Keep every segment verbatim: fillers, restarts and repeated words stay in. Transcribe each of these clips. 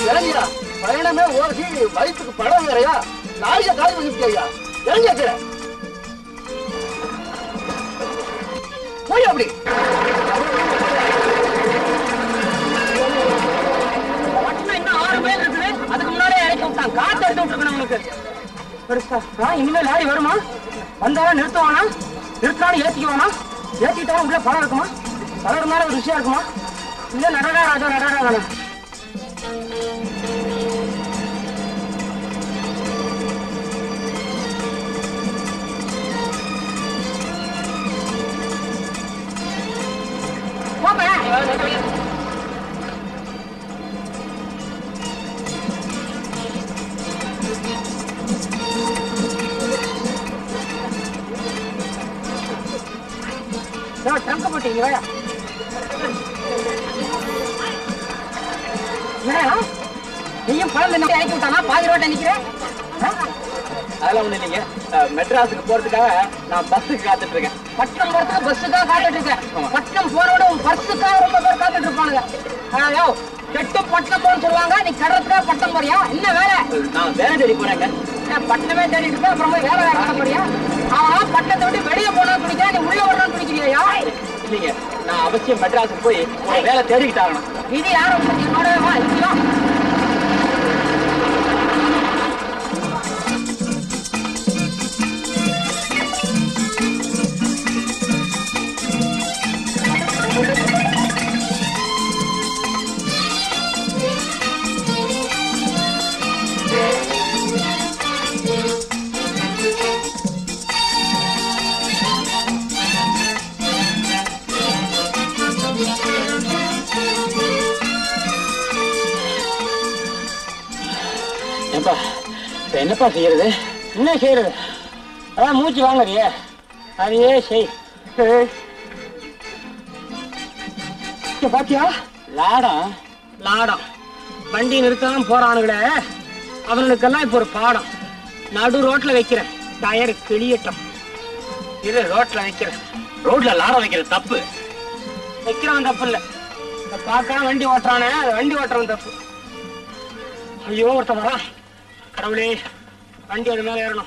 இறங்கியா பயணமே ஓசி வயிற்றுக்கு படம் வேறையா நாளைய காலி வந்துட்டியா இறங்கியா போய் அப்படி இன்னும் ஆறு மைல் இருக்குது அதுக்கு முன்னாடியே இறக்கி விட்டான் காத்து எடுத்து விட்டுருக்கணும் உங்களுக்கு பெருசா இனிமே லாரி வருமா வந்தாலும் நிறுத்துவானா நிறுத்தினாலும் ஏத்திக்குவானா ஏத்திட்டாலும் உள்ள பழம் இருக்குமா பழம் இருந்தாலும் ஒரு ருசியா இருக்குமா இல்ல நடடா ராஜா நடடா தானே டங்க போட்டீங்க நீயும் பழம் தண்ணி இறக்கி விட்டானா பாதி ரோட்டை நிக்கிறேன் அதெல்லாம் ஒண்ணு இல்லைங்க மெட்ராஸுக்கு போறதுக்காக நான் பஸ்ஸுக்கு காத்துட்டு இருக்கேன் பட்டணம் போறதுக்கு பஸ்ஸுக்காக காத்துட்டு இருக்கேன் பட்டணம் போறோட உன் பஸ்ஸுக்காக ரொம்ப பேர் காத்துட்டு இருப்பானுங்க கெட்டு பட்டணம் போன்னு சொல்லுவாங்க நீ கடறதுக்காக பட்டம் போறியா என்ன வேலை நான் வேலை தேடி போறேங்க பட்டணமே தேடிட்டு இருக்க அப்புறம் போய் வேலை வேலை போறியா அவன் பட்டத்தை விட்டு வெளியே போனான்னு துடிக்கிறேன் நீ உள்ள வரணும்னு துடிக்கிறியா இல்லைங்க நான் அவசியம் மெட்ராஸுக்கு போய் வேலை தேடிக்கிட்டாகணும் இது யாரும் என்னோட வா இல்லையா என்னப்பா செய்யறது என்ன செய்யறது அதான் மூச்சு வாங்கறியே அதையே செய் பாத்தியா லாடம் லாடம் வண்டி நிறுத்தாம போறானுங்களே அவனுக்கெல்லாம் இப்ப ஒரு பாடம் நடு ரோட்ல வைக்கிறேன் டயர் கிளியட்டும் இது ரோட்ல வைக்கிறேன் ரோட்ல லாடம் வைக்கிறது தப்பு வைக்கிறவன் தப்பு இல்ல பார்க்காம வண்டி ஓட்டுறானே வண்டி ஓட்டுறவன் தப்பு ஐயோ ஒருத்தன் வரா கடவுளே வண்டி அது மேல ஏறணும்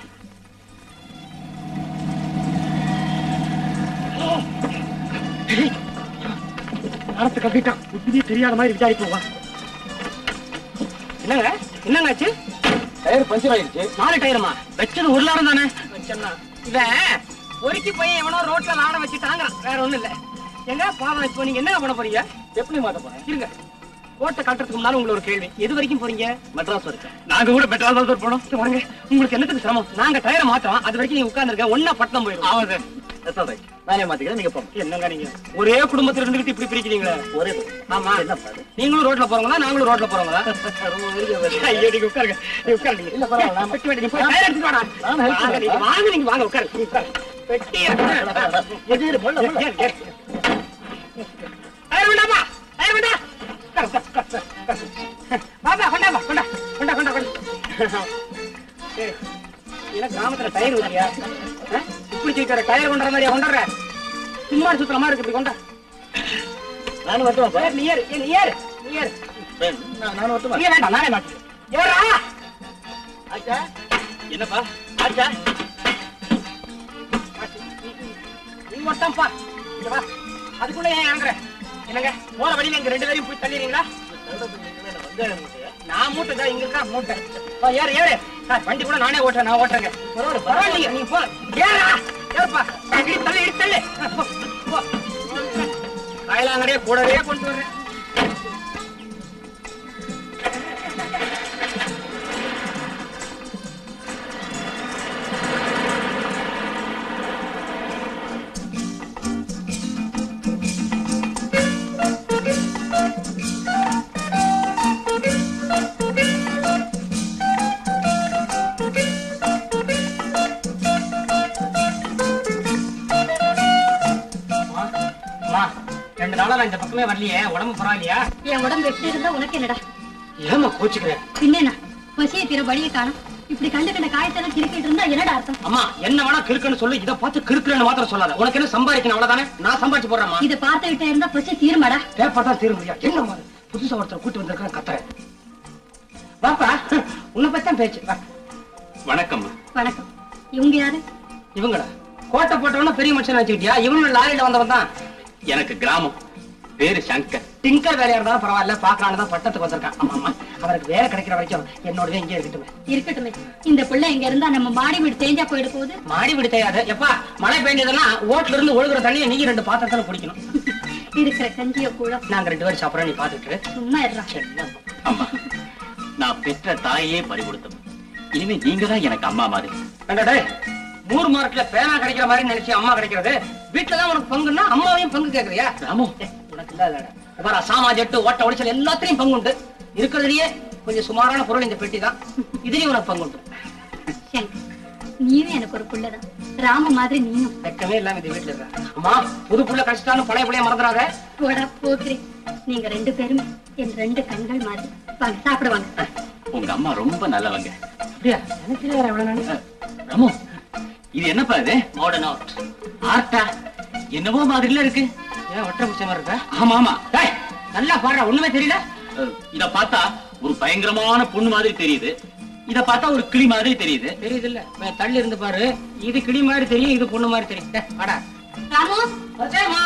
மரத்து கப்பிட்டான் உத்தியே தெரியாத மாதிரி விசாரிப்போம் வா என்னங்க என்னங்க ஆச்சு டயர் பஞ்சர் ஆயிடுச்சு நாலு டயருமா வச்சது ஒரு லாடம் தானே வச்சா இவன் ஒருக்கி போய் எவனோ ரோட்ல லாடம் வச்சு தாங்குறான் வேற ஒண்ணும் இல்ல எங்க பாவம் இப்போ நீங்க என்ன பண்ண போறீங்க எப்படி மாத்த போறேன் இருங்க ஓட்ட காட்டுறதுக்கு முன்னால உங்களுக்கு ஒரு கேள்வி எது வரைக்கும் போறீங்க மெட்ராஸ் வரைக்கும் நாங்க கூட மெட்ராஸ் தான் போனோம் வாங்க உங்களுக்கு என்னத்துக்கு சிரமம் நாங்க டயரை மாத்தோம் அது வரைக்கும் நீங்க உட்கார்ந்துருக்க ஒன்னா பட்டணம் போயிடும் ஆமா சார் நானே மாத்திக்கிறேன் நீங்க போங்க என்னங்க நீங்க ஒரே குடும்பத்துல இருந்துகிட்டு இப்படி பிரிக்கிறீங்களா ஒரே ஆமா நீங்களும் ரோட்ல போறவங்களா நாங்களும் ரோட்ல போறவங்களா ஐயோ நீங்க உட்காருங்க நீங்க உட்காருங்க இல்ல பரவாயில்ல பெட்டி வெட்டி நீங்க டயர் எடுத்து வாடா வாங்க நீங்க வாங்க உட்காருங்க பெட்டி எதிர போல டயர் வேண்டாமா டயர் வேண்டாம் பாபா கொண்டா கொண்டா கொண்டா கொண்டா கொண்டா கிராமத்துல டயர் ஊதியா இப்படி சீக்கிர டயர் கொண்ட மாதிரியா கொண்டாடுற சும்மா சுத்துற மாதிரி இருக்கு கொண்டா நானும் வரட்டுமா நீ ஏறு நீ ஏறு நீ ஏறு நானும் வரட்டுமா நீ வேண்டாம் நானே மாட்டேன் ஏறா ஆச்சா என்னப்பா ஆச்சா நீ வரட்டாம்பா இங்க வா அதுக்குள்ள ஏன் இறங்குற என்னங்க போற வழியில எங்க ரெண்டு பேரையும் போய் தள்ளிடுறீங்களா நான் மூட்டை தான் இங்க இருக்கா மூட்டை ஏறு ஏறு வண்டி கூட நானே ஓட்டுறேன் நான் ஓட்டுறேங்க பரவாயில்லைங்க நீங்க போ ஏறா ஏப்பா தள்ளி தள்ளு காயலாங்கடையே கூடவே கொண்டு வர்றேன் இந்த பக்கமே வரலையே உடம்பு பரவாயில்லையா என் உடம்பு எப்படி இருந்தா உனக்கு என்னடா ஏமா கோச்சுக்கிறேன் பின்னா பசியை தீர வழியை காணும் இப்படி கண்ட கண்ட காயத்தெல்லாம் கிறுக்கிட்டு இருந்தா என்னடா அர்த்தம் அம்மா என்ன வேணா கிறுக்குன்னு சொல்லு இதை பார்த்து கிறுக்குறேன்னு மாத்திரம் சொல்லாத உனக்கு என்ன சம்பாதிக்கணும் அவ்வளவுதானே நான் சம்பாதிச்சு போடுறேம்மா இதை பார்த்துக்கிட்டே இருந்தா பசி தீருமாடா பேப்பர் தான் தீர முடியா என்ன புதுசா ஒருத்தர் கூட்டு வந்திருக்கான் கத்துறேன் பாப்பா உன்னை பத்தான் பேச்சு. வணக்கம். வணக்கம். இவங்க யாரு? இவங்களா? கோட்டை போட்டவன பெரிய மனுஷன் வச்சுக்கிட்டியா? இவங்க லாரியில வந்தவன் தான். எனக்கு கிராமம், பேரு சங்கர். டிங்கர் வேலையா இருந்தாலும் பரவாயில்ல, பாக்கலான்னு தான் பட்டத்துக்கு வந்திருக்கான். ஆமா ஆமா, அவருக்கு வேலை கிடைக்கிற வரைக்கும் என்னோடவே இங்கே இருக்கட்டுமே. இருக்கட்டுமே. இந்த பிள்ளை இங்க இருந்தா நம்ம மாடி வீடு தேஞ்சா போயிட போகுது. மாடி வீடு தெரியாது. எப்பா மழை பெய்ஞ்சதுன்னா ஓட்டுல இருந்து ஒழுகுற தண்ணியை நீங்க ரெண்டு பாத்திரத்துல குடிக்கணும். இருக்கிற கஞ்சிய கூட நாங்க ரெண்டு பேரும் சாப்பிடறோம், நீ பாத்துட்டு சும்மா இருறா. அம்மா, நான் பெற்ற தாயே பறி கொடுத்தோம். இனிமே நீங்க தான் எனக்கு அம்மா மாதிரி. கண்டடே, நூறு மார்க்ல பேனா கிடைக்கிற மாதிரி நினைச்சு அம்மா கிடைக்கிறது. வீட்டுலதான் உனக்கு பங்குன்னா அம்மாவையும் பங்கு கேக்குறியா? ராமு, உனக்கு இல்ல சாமா ஜெட்டு ஓட்ட ஒடிச்சல் எல்லாத்திலையும் பங்கு உண்டு. இருக்கிறதுலயே கொஞ்சம் சுமாரான பொருள் இந்த பெட்டி தான். இதுலயும் உனக்கு பங்கு உண்டு. நீயும் எனக்கு ஒரு புள்ளதான். ராம மாதிரி நீயும். வெக்கமே இல்லாம இந்த வீட்டுல இருக்க. அம்மா, புது புள்ள கழிச்சிட்டாலும் பழைய புள்ளைய மறந்துடாத. போடா போகிறேன். நீங்க ரெண்டு பேரும் என் ரெண்டு கண்கள் மாதிரி. வாங்க சாப்பிடுவாங்க. உங்க அம்மா ரொம்ப நல்லவங்க. அப்படியா? எனக்கு வேற எவ்வளவு நாள். ராமு, இது என்னப்பா இது? Modern art. ஆர்ட்டா? என்னவோ மாதிரில இருக்கு. ஏன் ஒற்றை முச்ச மாதிரி இருக்கா? ஆமா ஆமா. நல்லா பாடுற, ஒண்ணுமே தெரியல. இத பார்த்தா ஒரு பயங்கரமான பொண்ணு மாதிரி தெரியுது. இத பார்த்தா ஒரு கிளி மாதிரி தெரியுது. தெரியுது இல்ல? தள்ளி இருந்து பாரு. இது கிளி மாதிரி தெரியும், இது பொண்ணு மாதிரி தெரியும். வாடா ராமு. சரிம்மா.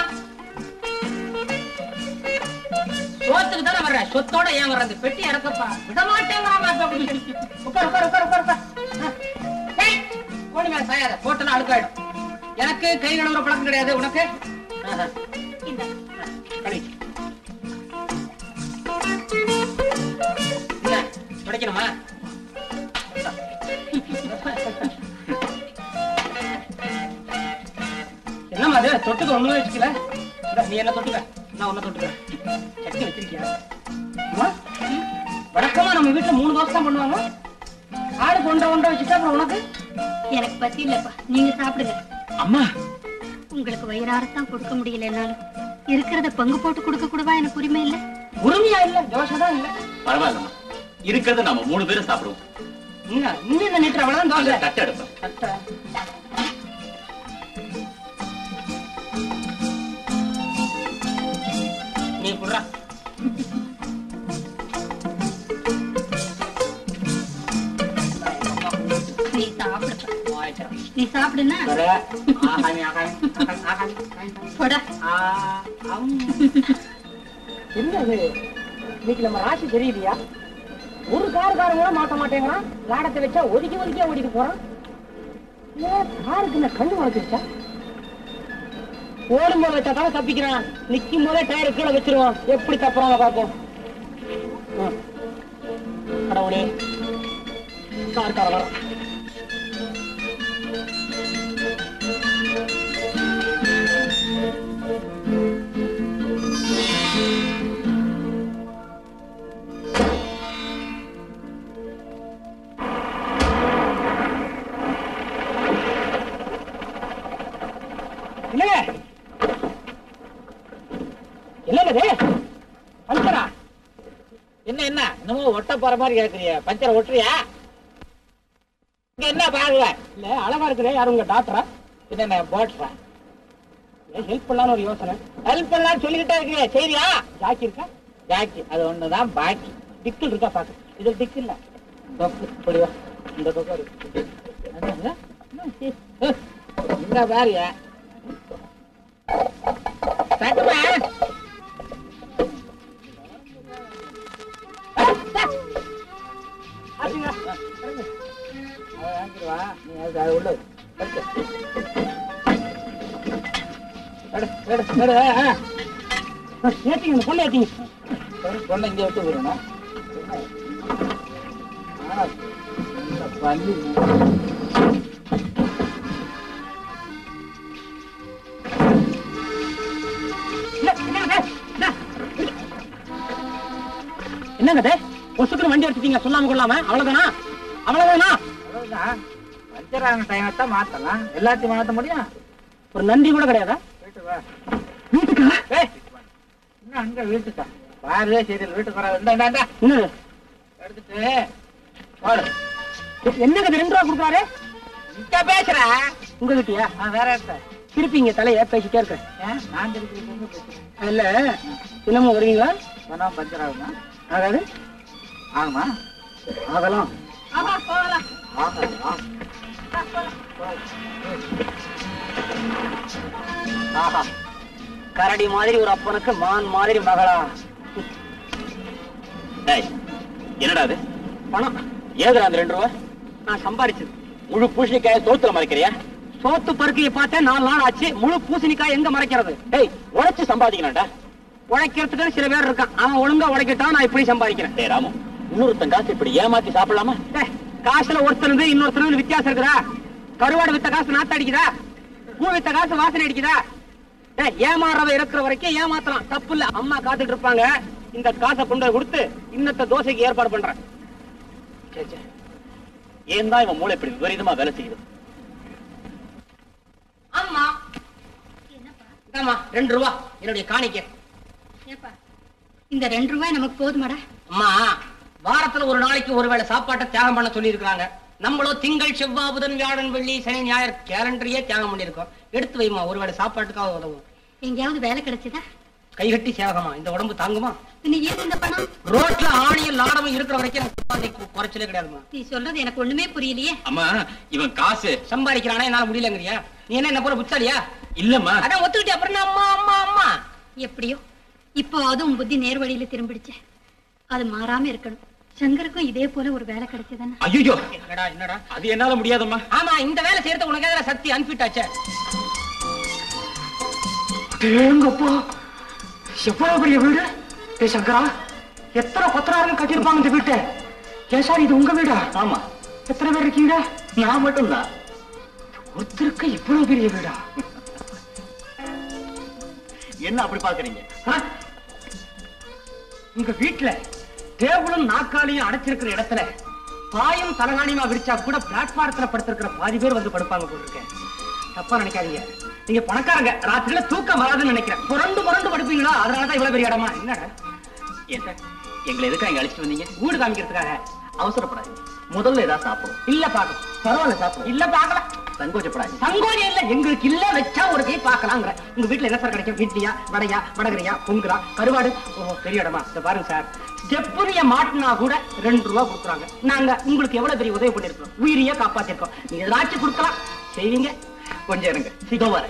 சோத்துக்கு தானே வர்ற, சொத்தோட ஏன் வர்ற? அந்த பெட்டி இறக்கப்பா. விட மாட்டேங்கிறான். உட்கார் உட்கார் உட்கார் உட்கார். கோணி மேல சாயாத, போட்டனா அழுக்காயிடும். எனக்கு கை கழுவுற பழக்கம் கிடையாது. உனக்கு துடைக்கணுமா? என்னமா அது? தொட்டுக்க ஒண்ணுமே வச்சுக்கல. நீ என்ன தொட்டுக்க, நான் ஒன்ன தொட்டுக்கிறேன். சட்னி வச்சிருக்கியா? வழக்கமா நம்ம வீட்டுல மூணு தோசை தான் பண்ணுவாங்க. ஆடு கொண்ட ஒன்றை வச்சுட்டா அப்புறம் உனக்கு? எனக்கு பத்தி இல்லப்பா, நீங்க சாப்பிடுங்க. அம்மா, உங்களுக்கு வயிறாரத்தான் கொடுக்க முடியல. என்னாலும் இருக்கிறத பங்கு போட்டு கொடுக்க கூடவா எனக்கு உரிமை இல்ல? உரிமையா இல்ல, தோசை தான் இல்ல. பரவாயில்லம்மா, இருக்கிறத நாம மூணு பேரும் சாப்பிடுவோம். இன்னும் என்ன நீட்டுற அவ்வளவுதான் தோசை. தட்டு எடுப்போம். தட்டை நீ குடுறா. நீ சாப்பிடு. நீ சாப்பிடுனா என்னது? இன்னைக்கு நம்ம ராசி தெரியலையா? ஒரு காருக்காரங்க கூட மாட்ட மாட்டேங்கிறான். லாடத்தை வச்சா ஒதுக்கி ஒதுக்கியா ஓடிட்டு போறான். காருக்கு என்ன கண்ணு வளர்த்துருச்சா? ஓடும் போது வச்சா தானே தப்பிக்கிறான். நிக்கும் போதே டயரை கீழே வச்சிருவான். எப்படி தப்புறாங்க பார்ப்போம். கடவுளே, கார்கார வர என்ன என்ன என்னமோ ஒட்ட போற மாதிரி கேக்குறிய? பஞ்சரை ஒட்டுறியா? என்ன பாருங்க இல்ல அழகா இருக்கிற யாரு உங்க டாக்டரா? என்ன போட்ரா? ஹெல்ப் பண்ணலான்னு ஒரு யோசனை. ஹெல்ப் பண்ணலான்னு சொல்லிக்கிட்டே இருக்கிறியா? சரியா? ஜாக்கி இருக்கா? ஜாக்கி அது ஒண்ணுதான் பாக்கி. டிக்கில் இருக்கா பாக்கு? இது டிக்கு இல்ல, இப்படிவா இந்த பக்கம் இருக்கு. இந்த பாருங்க சட்டுமா ஏத்திங்க பொண்ணு ஏத்திங்க. பொண்ணை இங்க விட்டு போயிடணும். பள்ளி என்னங்க ஒசுக்கு வண்டி எடுத்துட்டீங்க சொல்லாம கொள்ளாம? அவ்வளவுதானா? அவ்வளவுதானா? அவ்வளவுதான். வஞ்சரான டைமத்தான் மாத்தலாம், எல்லாத்தையும் மாத்த முடியும். ஒரு நன்றி கூட கிடையாதா? வீட்டுக்கா? இன்னும் அங்க வீட்டுக்கா? பாரு சரி, வீட்டுக்கு வர இன்னும் எடுத்துட்டு என்னங்க ரெண்டு ரூபா கொடுக்குறாரு? இங்க பேசுற உங்க கிட்டியா? வேற இடத்த திருப்பிங்க தலைய பேசிட்டே இருக்கேன். நான் திருப்பி பேசுறேன் இல்ல. இன்னமும் வருவீங்களா? பஞ்சர் ஆகுமா? அதாவது ஆகுமா? அதெல்லாம் ஆமா போகலாம். ஆஹா, கரடி மாதிரி ஒரு அப்பனுக்கு மான் மாதிரி மகளா. என்னடா அது? பணம். ஏதுடா அந்த ரெண்டு ரூபா? நான் சம்பாரிச்சது. முழு பூசணிக்காய தோத்துல மறைக்கிறியா? சோத்து பருக்கையை பார்த்தேன் நாலு நாள் ஆச்சு. முழு பூசணிக்காய் எங்க மறைக்கிறது? டேய், உழைச்சு சம்பாதிக்கணும்டா. உழைக்கிறதுக்கு சில பேர் இருக்கான். அவன் ஒழுங்கா உழைக்கட்டான், நான் இப்படி சம்பாதிக்கிறேன். டேய் ராமு, இன்னொருத்தன் காசு இப்படி ஏமாத்தி சாப்பிடலாமா? காசுல ஒருத்தர் இன்னொருத்தர் வித்தியாசம் இருக்குதா? கருவாடு வித்த காசு நாத்த அடிக்குதா? பூ வித்த காசு வாசனை அடிக்குதா? ஏமாறவ இருக்கிற வரைக்கும் ஏமாத்தலாம், தப்பு இல்ல. அம்மா காத்துட்டு இருப்பாங்க. இந்த காசை கொண்டு கொடுத்து இன்னத்த தோசைக்கு ஏற்பாடு பண்றேன். ஏன் தான் இவன் மூளை இப்படி விபரீதமா வேலை செய்யுது? அம்மா இந்தாம்மா ரெண்டு ரூபா என்னுடைய காணிக்கை. ஏப்பா, இந்த ரெண்டு ரூபாய் நமக்கு போதுமாடா? அம்மா, வாரத்துல ஒரு நாளைக்கு ஒருவேளை சாப்பாட்டை தியாகம் பண்ண சொல்லி இருக்காங்க. நம்மளும் திங்கள் செவ்வாய் புதன் வியாழன் வெள்ளி சனி ஞாயிறு கேலண்டரையே தியாகம் பண்ணிருக்கோம். எடுத்து வைமா, ஒருவேளை சாப்பாட்டுக்காக உதவும். எங்கேயாவது வேலை கிடைச்சதா? கைகட்டி சேவகமா, இந்த உடம்பு தாங்குமா? நீ ஏன் இந்த பணம்? ரோட்ல ஆணியும் லாடமும் இருக்கிற வரைக்கும் குறைச்சலே கிடையாதுமா. நீ சொல்றது எனக்கு ஒண்ணுமே புரியலையே. அம்மா, இவன் காசு சம்பாதிக்கிறானா, என்னால முடியலங்கிறியா? நீ என்ன என்ன போல புத்தாலியா? இல்லம்மா. அதான் ஒத்துக்கிட்டே அப்புறம் அம்மா அம்மா அம்மா. எப்படியோ இப்போ அதுவும் புத்தி நேர் வழியில திரும்பிடுச்சு. அது மாறாம இருக்கணும். சங்கருக்கும் இதே போல ஒரு வேலை கிடைச்சதானே? ஐயோ, என்னடா என்னடா? அது என்னால முடியாதம்மா. ஆமா, இந்த வேலை செய்யறது உனக்கு எதிராக சக்தி அன்பிட் ஆச்சே. எங்கப்பா, எவ்வளவு பெரிய வீடு! ஏ சங்கரா, எத்தனை கொத்தனாருங்க கட்டிருப்பாங்க இந்த வீட்டை? ஏன் சார், இது உங்க வீடா? ஆமா. எத்தனை பேர் இருக்கீங்க? நான் மட்டும் தான். ஒருத்தருக்கு இவ்வளவு பெரிய வீடா? என்ன அப்படி பாக்குறீங்க? உங்க வீட்டுல டேபிளும் நாற்காலியும் அடைச்சிருக்கிற இடத்துல பாயும் தலகாணியமா விரிச்சா கூட பிளாட்பாரத்துல படுத்திருக்கிற பாதி பேர் வந்து படுப்பாங்க போட்டிருக்கேன். தப்பா நினைக்காதீங்க, நீங்க பணக்காரங்க, ராத்திரில தூக்கம் வராதுன்னு நினைக்கிறேன். புரண்டு புரண்டு படுப்பீங்களா? அதனாலதான் இவ்வளவு பெரிய இடமா? என்னடா ஏன் சார், எங்களை எதுக்காக இங்க அழைச்சிட்டு வந்தீங்க? வீடு காமிக்கிறதுக்காக. அவசரப்படாதீங்க, முதல்ல ஏதாவது சாப்பிடும். இல்ல பாக்கலாம். பரவாயில்ல, சாப்பிடும். இல்ல பாக்கலாம். சங்கோச்சப்படாதீங்க. சங்கோஜம் இல்ல, எங்களுக்கு இல்ல, வச்சா ஒரு கை பாக்கலாங்கிற. உங்க வீட்டுல என்ன சார் கிடைக்கும்? இட்லியா, வடையா, வடகரையா, பொங்குறா, கருவாடு? ஓ, பெரிய இடமா? இத பாருங்க சார், ஸ்டெப்னிய மாட்டினா கூட ரெண்டு ரூபா கொடுக்குறாங்க. நாங்க உங்களுக்கு எவ்வளவு பெரிய உதவி பண்ணிருக்கோம், உயிரியே காப்பாத்திருக்கோம். நீங்க ஏதாச்சும் கொடுக்கலாம், செய்வீங்க. கொஞ்சம் இருங்க, இதோ வரேன்.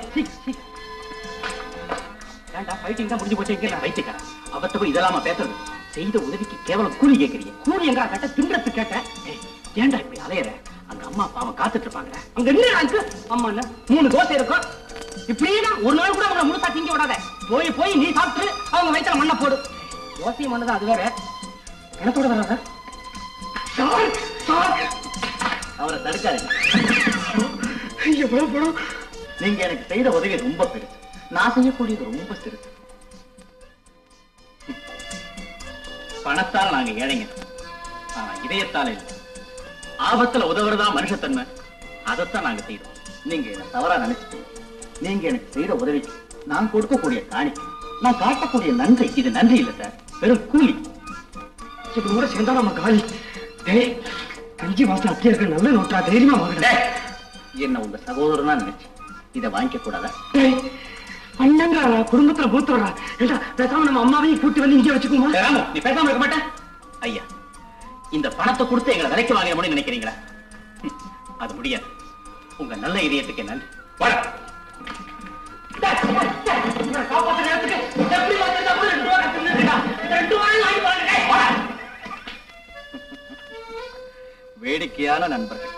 ஏன்டா ஃபைட்டிங் தான் முடிஞ்சு போச்சு? வைத்தியக்காரன், அவர்கிட்ட போய் இதெல்லாம பேசுறது? செய்த உதவிக்கு கேவலம் கூலி கேட்கறீங்க. கூலி எங்க கேட்ட? தின்றத்து கேட்டேன். ஏன்டா இப்படி அலையற? அங்க அம்மா அப்பா அவன் காத்துட்டு இருப்பாங்க. அங்க என்ன அம்மா, மூணு தோசை இருக்கும். இப்படியேதான் ஒரு நாள் கூட அவங்களை முழுசா திங்க விடாத. போய் போய் நீ சாப்பிட்டு அவங்க வயிற்றுல மண்ணை போடு. தோசையும் மண்ணதான், அது வேற. எனத்தோட வராத அவரை தடுக்காதீங்க. எவ்வளவு பணம்? நீங்க எனக்கு செய்த உதவி ரொம்ப பெருசு, நான் செய்யக்கூடியது ரொம்ப சிறுசு. பணத்தால் நாங்க ஏழைங்க, ஆனா இதயத்தால இல்லை. ஆபத்துல உதவுறதா மனுஷத்தன்மை, அதைத்தான் நாங்க செய்யறோம். நீங்க என்ன தவறா நினைச்சிட்டீங்க. நீங்க எனக்கு செய்த உதவிக்கு நான் கொடுக்கக்கூடிய காணிக்கை, நான் காட்டக்கூடிய நன்றி, இது நன்றி இல்ல சார், வெறும் கூலி. இப்ப கூட சேர்ந்தா நம்ம காலி. டேய், அஞ்சு மாசம் அப்படியே இருக்க நல்ல நோட்டா, தைரியமா வாங்க. என்ன உங்க சகோதரனா நினைச்சு இதை வாங்கிக்க கூடாதா? அண்ணங்கா, குடும்பத்துல மூத்தவரா. பேசாம நம்ம அம்மாவையும் கூட்டி வந்து இங்கே வச்சுக்குமா? நீ பேசாம இருக்க மாட்டேன். ஐயா, இந்த பணத்தை கொடுத்து எங்களை விலைக்கு வாங்கணும்னு நினைக்கிறீங்களா? அது முடியாது. உங்க நல்ல இதயத்துக்கு நன்றி. வேடிக்கையான நண்பர்கள்.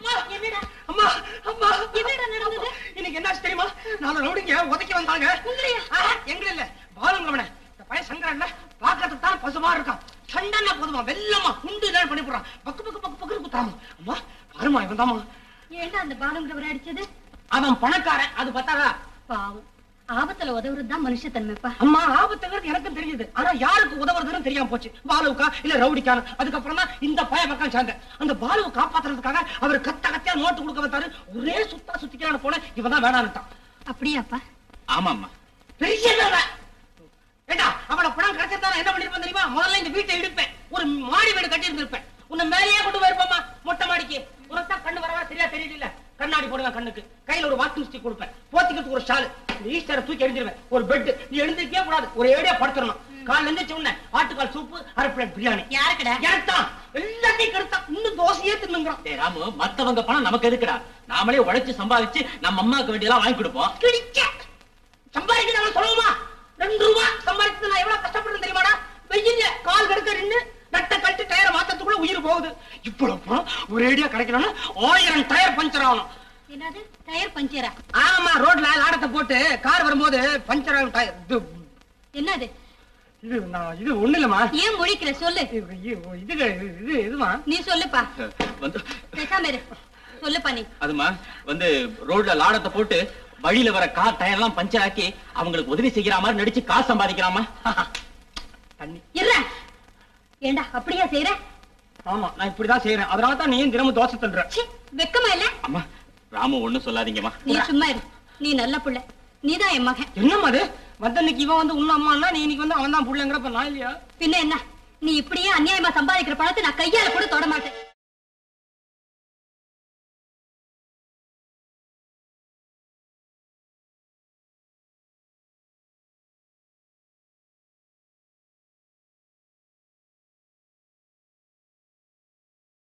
இன்னைக்கு என்ன தெரியுமா? நாலு ரவுடிங்க உதைக்க வந்தாங்க. எங்க இல்ல, பாலுங்கவன பையன் சங்கரன்ல பாக்கிறதுக்கு தான் பசுமா இருக்கான். சண்டை போதுமா, வெள்ளமா குண்டு தான் பண்ணி போடுறான். பக்கு பக்கு பக்கு பக்கு குத்தாமா. அம்மா பாருமா, இவன் தாமா. ஏண்டா அந்த பாலுங்கிறவர் அடிச்சது? அவன் பணக்காரன், அது பத்தாதா? பாவம், ஆபத்துல உதவுறதுதான் மனுஷத்தன்மைப்பா. அம்மா, ஆபத்துங்கிறது எனக்கும் தெரியுது, ஆனா யாருக்கு உதவுறதுன்னு தெரியாம போச்சு. பாலுவுக்கா இல்ல ரவுடிக்கான? அதுக்கப்புறம் தான் இந்த பய பக்கம் சேர்ந்த. அந்த பாலுவை காப்பாத்துறதுக்காக அவர் கத்த கத்தியா நோட்டு கொடுக்க வந்தாரு. ஒரே சுத்தா சுத்திக்கிறான்னு போன, இவன் தான் வேணான்னுட்டான். அப்படியாப்பா? ஆமாம்மா. பெரிய ஏண்டா, அவளை பணம் கிடைச்சா என்ன பண்ணிருப்பேன் தெரியுமா? முதல்ல இந்த வீட்டை இடிப்பேன், ஒரு மாடி வீடு கட்டி இருந்திருப்பேன். உன்னை மேலேயே கொண்டு போயிருப்போமா மொட்டை மாடிக்கு. உனக்கு தான் கண்ணு வரவா சரியா தெரியல. கண்ணாடி போடுவேன் கண்ணுக்கு, கையில ஒரு வாக்கிங் ஸ்டிக் கொடுப்பேன், போத்திக்கிறதுக்கு ஒரு ஷால், ஈஸ்டரை தூக்கி எழுந்திருவேன். ஒரு பெட், நீ எழுந்திருக்கே கூடாது, ஒரு ஏடியா படுத்துடணும். கால் எழுந்திரிச்ச உடனே ஆட்டுக்கால் சூப்பு, அரை பிளேட் பிரியாணி. யாருக்கடா? எனக்கு தான். எல்லாத்தையும் கெடுத்தா இன்னும் தோசையே தின்னுங்கிறான். டேய் ராமு, மத்தவங்க பணம் நமக்கு எதுக்குடா? நாமளே உழைச்சு சம்பாதிச்சு நம்ம அம்மாக்கு வேண்டியெல்லாம் வாங்கி கொடுப்போம். கிழிக்க சம்பாதிக்க சொல்லுமா? ரெண்டு ரூபா சம்பாதிச்சு நான் எவ்வளவு கஷ்டப்படுறேன் தெரியுமாடா? வெயில்ல கால் கடுக்க நின்று நட்ட கட்டு டயரை மாத்தத்துக்குள்ள உயிர் போகுது. இவ்வளவு பணம் ஒரேடியா கிடைக்கணும்னா ஆயிரம் டயர் பஞ்சர் ஆகணும். என்னது டயர் பஞ்சரா? ஆமா, ரோட்ல லாடத்தை போட்டு கார் வரும்போது பஞ்சர் ஆகும் டயர். இது என்னது இது நான் இது ஒண்ணு இல்லம்மா. ஏன் முழிக்கிற சொல்லு. இது இது இதுமா நீ சொல்லுப்பா. வந்து பேசாம இரு. சொல்லுப்பா நீ. அதுமா வந்து ரோட்ல லாடத்தை போட்டு வழியில வர கார் டயர் எல்லாம் பஞ்சர் ஆக்கி அவங்களுக்கு உதவி செய்யற மாதிரி நடிச்சு காசு சம்பாதிக்கிறாமா? தண்ணி இருற. ஏண்டா அப்படியா செய்யற? ஆமா, நான் இப்படிதான் செய்யறேன். அதனால தான் நீ தினமும் தோசை தள்ளுற. வெக்கமா இல்ல? அம்மா ராமு ஒண்ணும் சொல்லாதீங்கம்மா. நீ சும்மா இரு. நீ நல்ல புள்ள. நீதான் என் மகன். என்னம்மா அது? மத்தன்னைக்கு இவன் வந்து உன்ன அம்மான்னா நீ இன்னைக்கு வந்து அவன் தான் புள்ளங்கிறப்ப நான் இல்லையா? பின்ன என்ன? நீ இப்படியே அநியாயமா சம்பாதிக்கிற பணத்தை நான் கையால கூட தொட மாட்டேன்.